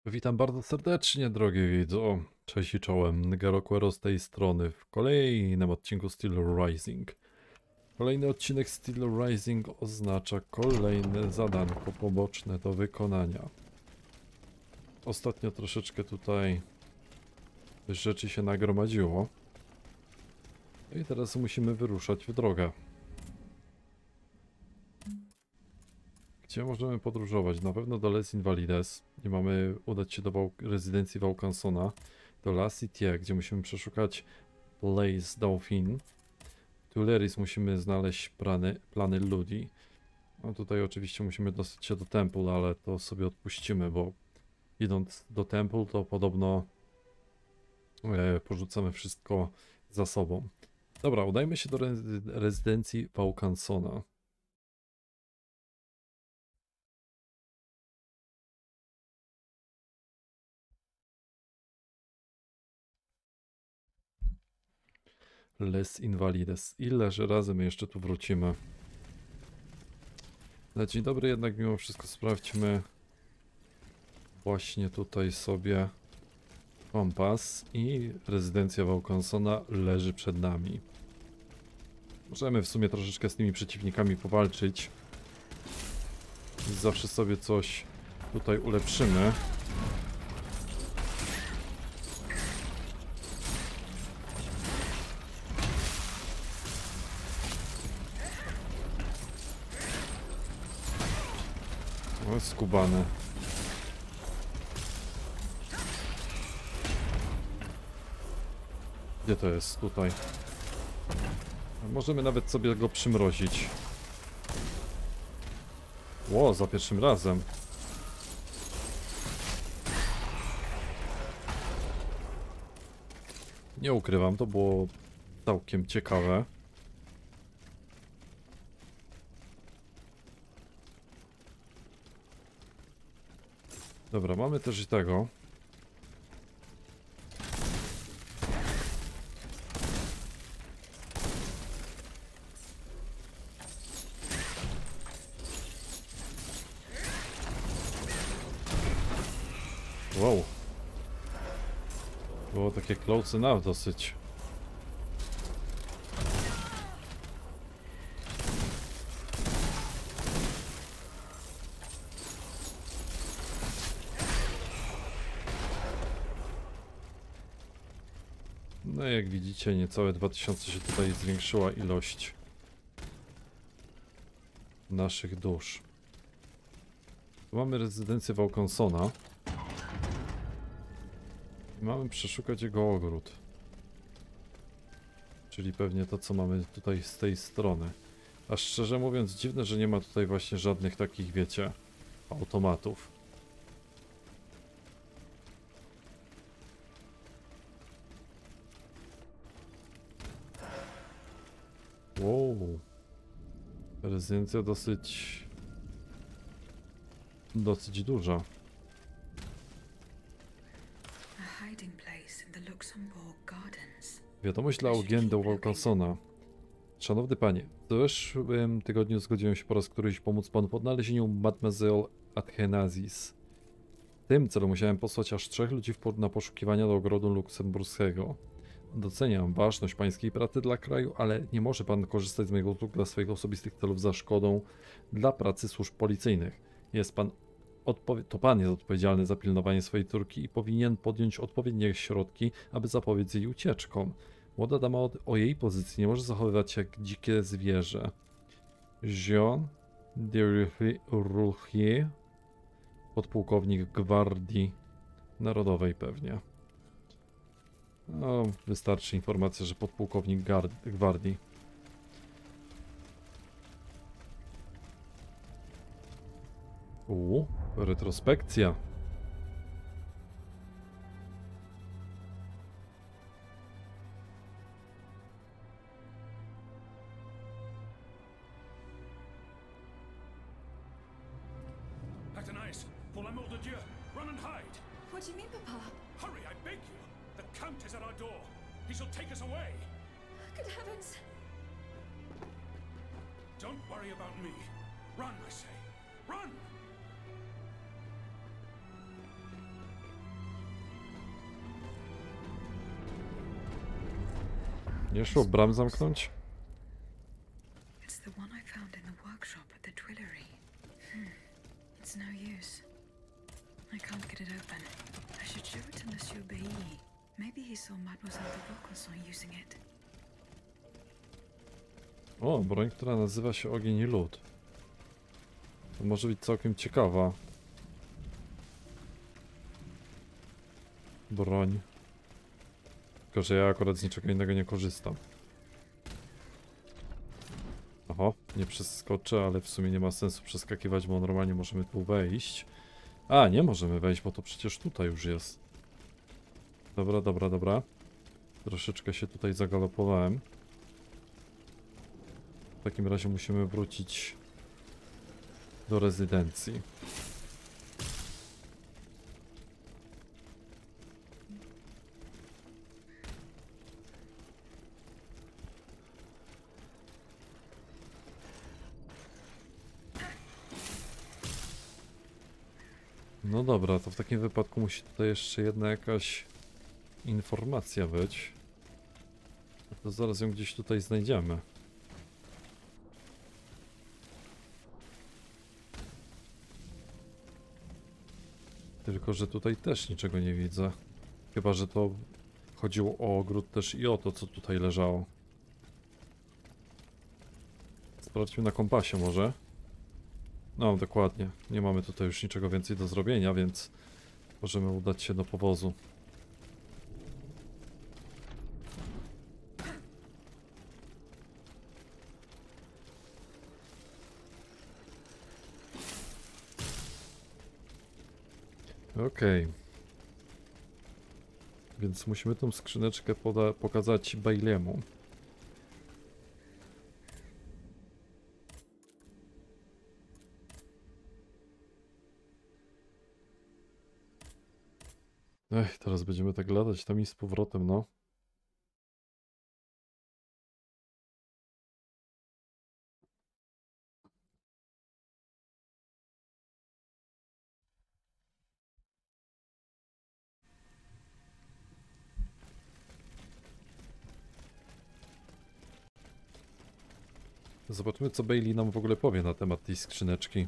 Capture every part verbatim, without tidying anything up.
Witam bardzo serdecznie, drogie widzo. Cześć i czołem, Garoquero z tej strony w kolejnym odcinku Steel Rising. Kolejny odcinek Steel Rising oznacza kolejne zadanko poboczne do wykonania. Ostatnio troszeczkę tutaj rzeczy się nagromadziło. I teraz musimy wyruszać w drogę. Gdzie możemy podróżować? Na pewno do Les Invalides, gdzie mamy udać się do Wał rezydencji Vaucansona, do La Cité, gdzie musimy przeszukać Place Dauphine. W Tuileries musimy znaleźć plany, plany ludzi. No tutaj oczywiście musimy dostać się do Temple, ale to sobie odpuścimy, bo idąc do Temple to podobno e, porzucamy wszystko za sobą. Dobra, udajmy się do re rezydencji Vaucansona. Les Invalides. Ileż razy my jeszcze tu wrócimy? Na dzień dobry jednak mimo wszystko sprawdźmy właśnie tutaj sobie kompas i rezydencja Vaucansona leży przed nami. Możemy w sumie troszeczkę z tymi przeciwnikami powalczyć. Zawsze sobie coś tutaj ulepszymy. O, skubane. Gdzie to jest? Tutaj. Możemy nawet sobie go przymrozić. Ło, za pierwszym razem. Nie ukrywam, to było całkiem ciekawe. Dobra, mamy też i tego. Wow. Było takie close enough dosyć. No jak widzicie, niecałe dwa tysiące się tutaj zwiększyła ilość naszych dusz. Tu mamy rezydencję Vaucansona. I mamy przeszukać jego ogród. Czyli pewnie to, co mamy tutaj z tej strony. A szczerze mówiąc, dziwne, że nie ma tutaj właśnie żadnych takich, wiecie, automatów. Wow. Rezydencja dosyć... dosyć duża. Wiadomość dla Augusta Vaucansona. Szanowny panie, w zeszłym tygodniu zgodziłem się po raz któryś pomóc panu w odnalezieniu Mademoiselle Athenazis. W tym celu musiałem posłać aż trzech ludzi w na poszukiwania do ogrodu luksemburskiego. Doceniam ważność pańskiej pracy dla kraju, ale nie może pan korzystać z mojego usług dla swoich osobistych celów za szkodą dla pracy służb policyjnych. Jest pan to pan jest odpowiedzialny za pilnowanie swojej córki i powinien podjąć odpowiednie środki, aby zapobiec jej ucieczkom. Młoda dama o, o jej pozycji nie może zachowywać się jak dzikie zwierzę. Jean de Roulier, podpułkownik Gwardii Narodowej pewnie. No, wystarczy informacja, że podpułkownik Gwardii. Uuu, retrospekcja. Athenais, pour l'amour de Dieu, run and hide! What do you mean, Papa? Hurry, I beg you! The Count is at our door. He shall take us away. Good heavens! Don't worry about me. Run, I say. Run! Nie szło bram zamknąć? It's the one I found in the workshop at the Twillery. Hmm. It's no use. I can't get it open. I should show it to Monsieur Bailly. Maybe he saw Mademoiselle de Vaucanson using it. O, broń, która nazywa się Ogień i Lód. To może być całkiem ciekawa broń. Tylko, że ja akurat z niczego innego nie korzystam. Oho, nie przeskoczę, ale w sumie nie ma sensu przeskakiwać, bo normalnie możemy tu wejść. A, nie możemy wejść, bo to przecież tutaj już jest. Dobra, dobra, dobra. Troszeczkę się tutaj zagalopowałem. W takim razie musimy wrócić do rezydencji. No dobra, to w takim wypadku musi tutaj jeszcze jedna jakaś informacja być. To zaraz ją gdzieś tutaj znajdziemy. Tylko, że tutaj też niczego nie widzę. Chyba, że to chodziło o ogród też i o to, co tutaj leżało. Sprawdźmy na kompasie może. No, dokładnie. Nie mamy tutaj już niczego więcej do zrobienia, więc możemy udać się do powozu. Okej. Okay. Więc musimy tą skrzyneczkę poda pokazać Bailey'emu. Ech, teraz będziemy tak latać tam i z powrotem, no. Zobaczmy, co Bailey nam w ogóle powie na temat tej skrzyneczki.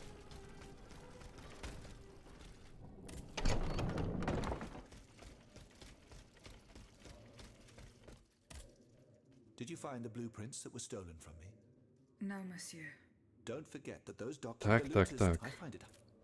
Did you find the blueprints that were stolen from me? No, monsieur. Don't forget that those documents Tak, are tak, looters. tak. I find it.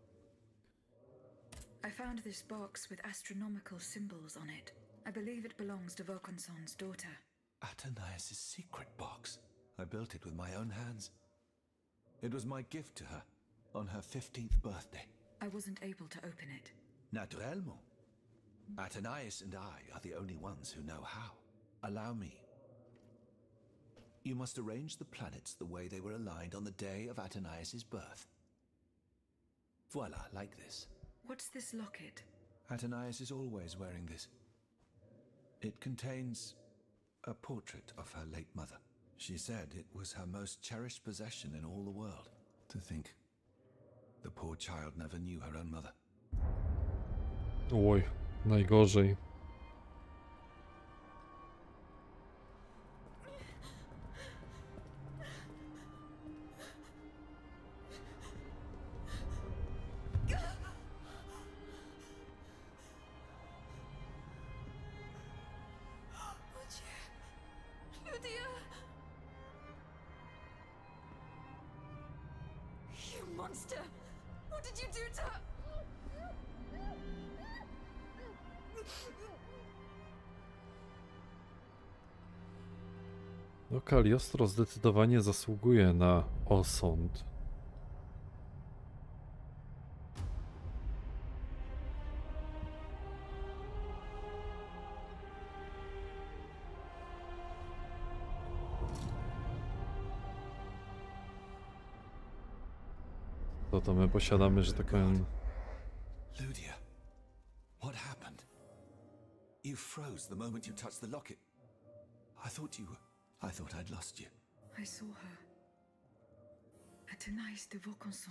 I found this box with astronomical symbols on it. I believe it belongs to Vaucanson's daughter. Athenais' secret box. I built it with my own hands. It was my gift to her on her fifteenth birthday. I wasn't able to open it. Naturellement. Athenais and I are the only ones who know how. Allow me. You must arrange the planets the way they were aligned on the day of Athenais' birth. Voila, like this. What's this locket? Athenais is always wearing this. It contains a portrait of her late mother. She said it was her most cherished possession in all the world. To think, the poor child never knew her own mother. Oj, najgorzej. Lydia! You monster! What did you do to her? No, Cagliostro zdecydowanie zasługuje na osąd. To to my posiadamy, że tak powiem. Ludia, what happened? You froze the moment you touched the locket. I thought you were... I thought I'd lost you. I saw her. Athenais de Vaucanson.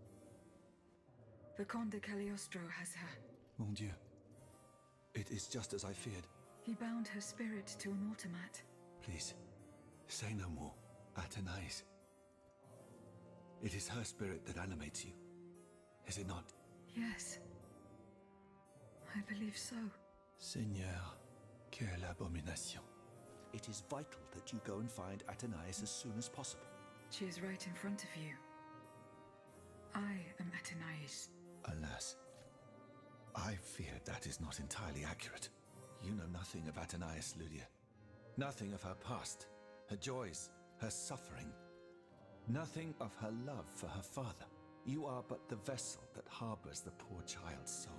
The Comte de Cagliostro has her. Mon Dieu. It is just as I feared. He bound her spirit to an automat. Please, say no more. Athenais. It is her spirit that animates you, is it not? Yes. I believe so. Seigneur, quelle abomination. It is vital that you go and find Athenais as soon as possible. She is right in front of you. I am Athenais. Alas, I fear that is not entirely accurate. You know nothing of Athenais, Lydia. Nothing of her past, her joys, her suffering. Nothing of her love for her father. You are but the vessel that harbors the poor child's soul.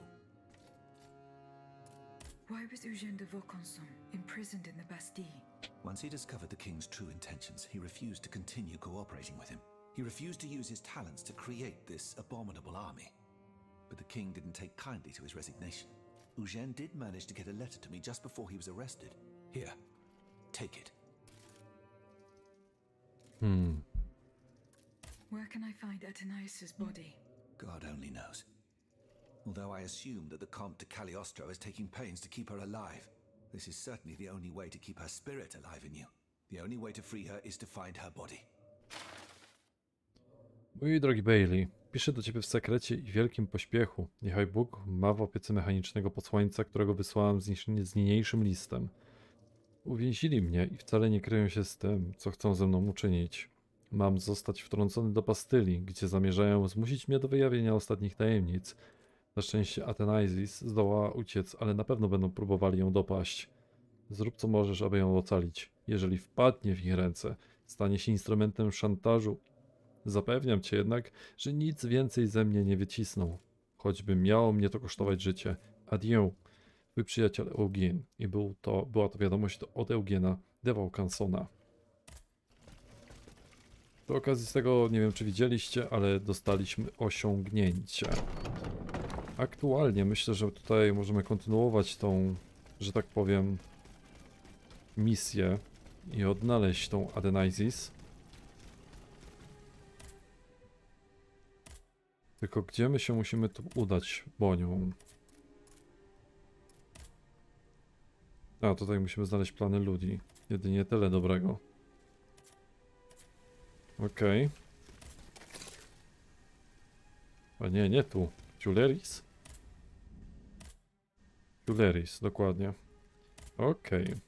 Why was Eugène de Vaucanson imprisoned in the Bastille? Once he discovered the king's true intentions, he refused to continue cooperating with him. He refused to use his talents to create this abominable army. But the king didn't take kindly to his resignation. Eugène did manage to get a letter to me just before he was arrested. Here, take it. Hmm. Where can I find Athenais' body? God only knows. Although I assume that the Comte de Cagliostro is taking pains to keep her alive. This is certainly the only way to keep her spirit alive in you. The only way to free her is to find her body. Mój drogi Bailey, piszę do ciebie w sekrecie i wielkim pośpiechu. Niechaj Bóg ma w opiece mechanicznego posłańca, którego wysłałem z, niż- z niniejszym listem. Uwięzili mnie i wcale nie kryją się z tym, co chcą ze mną uczynić. Mam zostać wtrącony do Bastylii, gdzie zamierzają zmusić mnie do wyjawienia ostatnich tajemnic. Na szczęście Athenais zdołała uciec, ale na pewno będą próbowali ją dopaść. Zrób co możesz, aby ją ocalić. Jeżeli wpadnie w ich ręce, stanie się instrumentem szantażu. Zapewniam cię jednak, że nic więcej ze mnie nie wycisną. Choćby miało mnie to kosztować życie. Adieu, twój przyjaciel Eugène. I był to, była to wiadomość od Eugèna de Vaucansona. Przy okazji z tego, nie wiem czy widzieliście, ale dostaliśmy osiągnięcie. Aktualnie myślę, że tutaj możemy kontynuować tą, że tak powiem, misję i odnaleźć tą Athenais. Tylko gdzie my się musimy tu udać, Bonią? A, tutaj musimy znaleźć plany ludzi. Jedynie tyle dobrego. Okej. Okay. A nie, nie tu. Tuileries? Tuileries, dokładnie. Okej. Okay.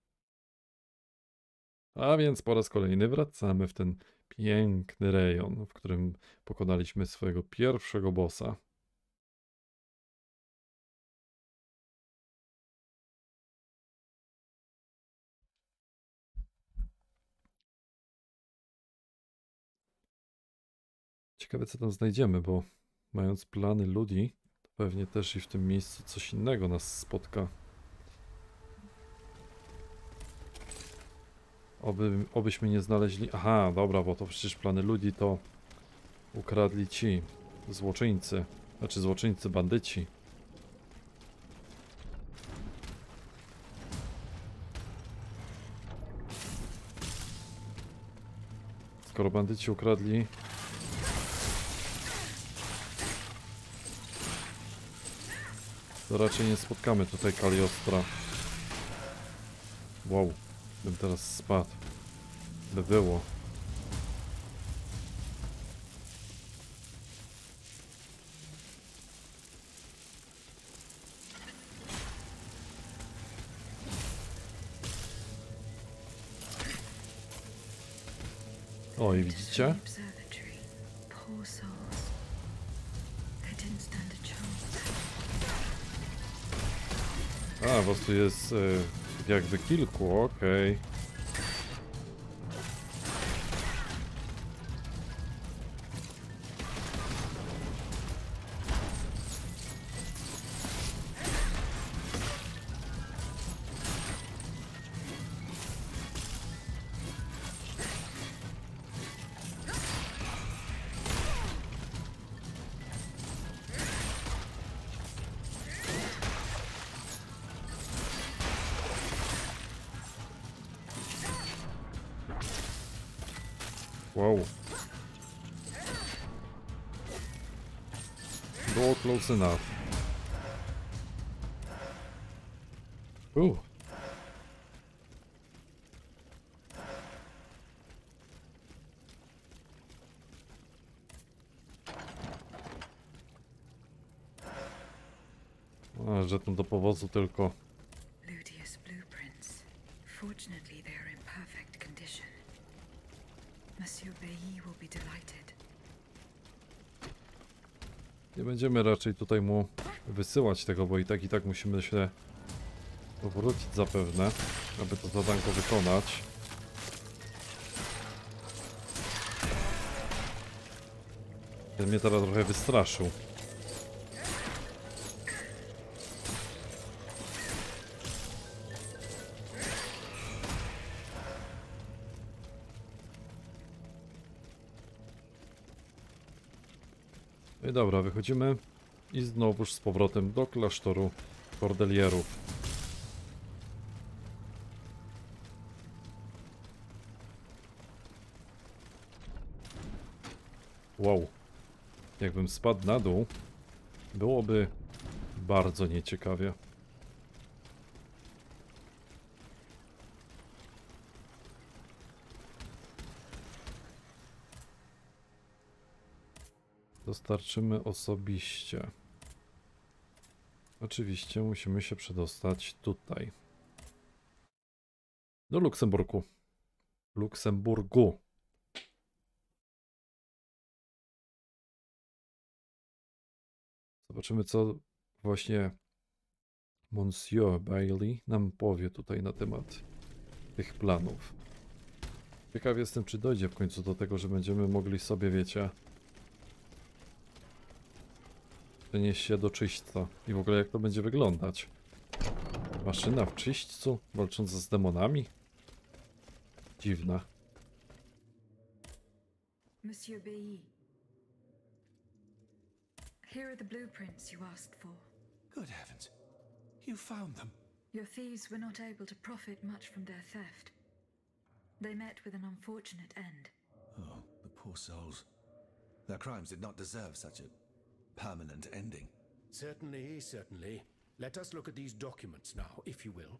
A więc po raz kolejny wracamy w ten piękny rejon, w którym pokonaliśmy swojego pierwszego bossa. Ciekawe co tam znajdziemy, bo mając plany ludzi, to pewnie też i w tym miejscu coś innego nas spotka. Oby, obyśmy nie znaleźli... Aha, dobra, bo to przecież plany ludzi to ukradli ci złoczyńcy. Znaczy złoczyńcy, bandyci. Skoro bandyci ukradli... to raczej nie spotkamy tutaj Cagliostra. Wow. Bym teraz spadł. By było. O, i widzicie? A, po prostu jest y, jakby kilku, okej. Okay. Wow. Było close enough. Uh. A, że tam do powozu tylko. Ludia's blueprints. Fortunately, they are in perfect condition. Monsieur Bailly will be delighted. Nie będziemy raczej tutaj mu wysyłać tego, bo i tak i tak musimy się powrócić zapewne, aby to zadanko wykonać. Ten mnie teraz trochę wystraszył. No i dobra, wychodzimy i znowuż z powrotem do klasztoru Kordelierów. Wow. Jakbym spadł na dół, byłoby bardzo nieciekawie. Dostarczymy osobiście. Oczywiście musimy się przedostać tutaj. Do Luksemburgu. Luksemburgu. Zobaczymy, co właśnie Monsieur Bailly nam powie tutaj na temat tych planów. Ciekaw jestem, czy dojdzie w końcu do tego, że będziemy mogli sobie, wiecie, przenieść się do czyśćca. I w ogóle jak to będzie wyglądać? Maszyna w czyśćcu, walcząca z demonami? Dziwne. Monsieur Bailly. Here are the blueprints you asked for. Good heavens. You found them. Your thieves were not able to profit much from their theft. They met with an unfortunate end. Oh, the poor souls. Their crimes did not deserve such a permanent ending. Certainly, certainly. Let us look at these documents now, if you will.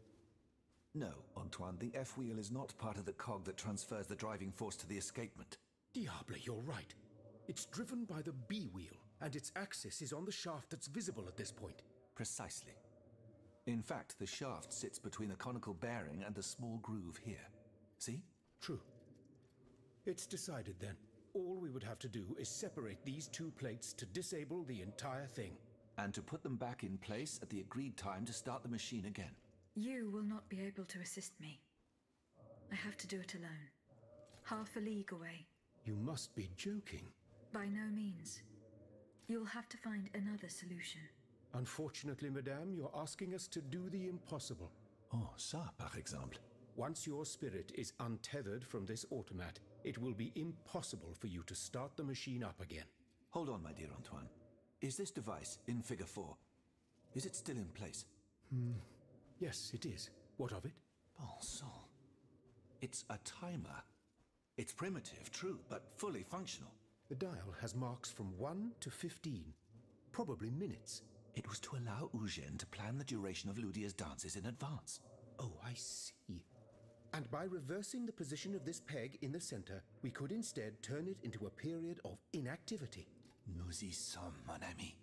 No, Antoine, the F-wheel is not part of the cog that transfers the driving force to the escapement. Diable, you're right. It's driven by the B-wheel, and its axis is on the shaft that's visible at this point. Precisely. In fact, the shaft sits between the conical bearing and the small groove here. See? True. It's decided then. All we would have to do is separate these two plates to disable the entire thing. And to put them back in place at the agreed time to start the machine again. You will not be able to assist me. I have to do it alone. Half a league away. You must be joking. By no means. You'll have to find another solution. Unfortunately, madame, you're asking us to do the impossible. Oh, ça, par exemple. Once your spirit is untethered from this automat, it will be impossible for you to start the machine up again. Hold on, my dear Antoine. Is this device in figure four? Is it still in place? Hmm. Yes, it is. What of it? Bon sang. It's a timer. It's primitive, true, but fully functional. The dial has marks from one to fifteen. Probably minutes. It was to allow Eugène to plan the duration of Ludia's dances in advance. Oh, I see. And by reversing the position of this peg in the center, we could instead turn it into a period of inactivity. Nous y sommes, mon ami.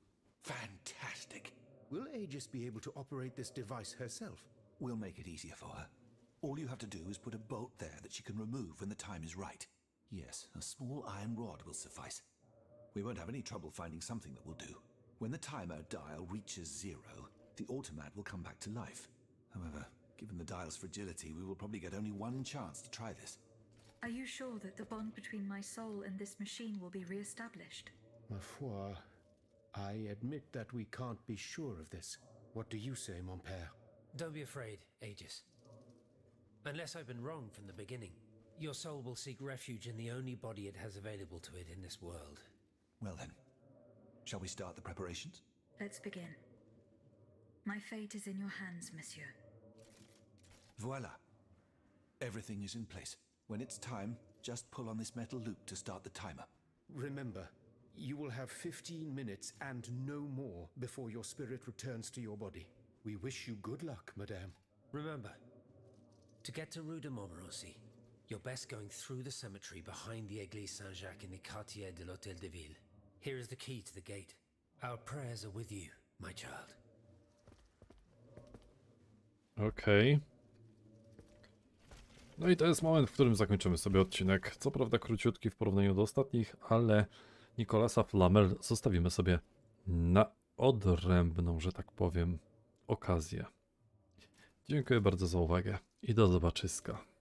Fantastic. Will Aegis be able to operate this device herself? We'll make it easier for her. All you have to do is put a bolt there that she can remove when the time is right. Yes, a small iron rod will suffice. We won't have any trouble finding something that will do. When the timer dial reaches zero, the automat will come back to life. However, given the dial's fragility, we will probably get only one chance to try this. Are you sure that the bond between my soul and this machine will be re-established? Ma foi, I admit that we can't be sure of this. What do you say, mon père? Don't be afraid, Aegis. Unless I've been wrong from the beginning, your soul will seek refuge in the only body it has available to it in this world. Well then, shall we start the preparations? Let's begin. My fate is in your hands, monsieur. Voila. Everything is in place. When it's time, just pull on this metal loop to start the timer. Remember, you will have fifteen minutes and no more before your spirit returns to your body. We wish you good luck, madame. Remember, to get to Rue de Montmorency, you're best going through the cemetery behind the Église Saint-Jacques in the Quartier de l'Hôtel de Ville. Here is the key to the gate. Our prayers are with you, my child. Okej. No i to jest moment, w którym zakończymy sobie odcinek. Co prawda króciutki w porównaniu do ostatnich, ale Nicolasa Flamel zostawimy sobie na odrębną, że tak powiem, okazję. Dziękuję bardzo za uwagę i do zobaczyska.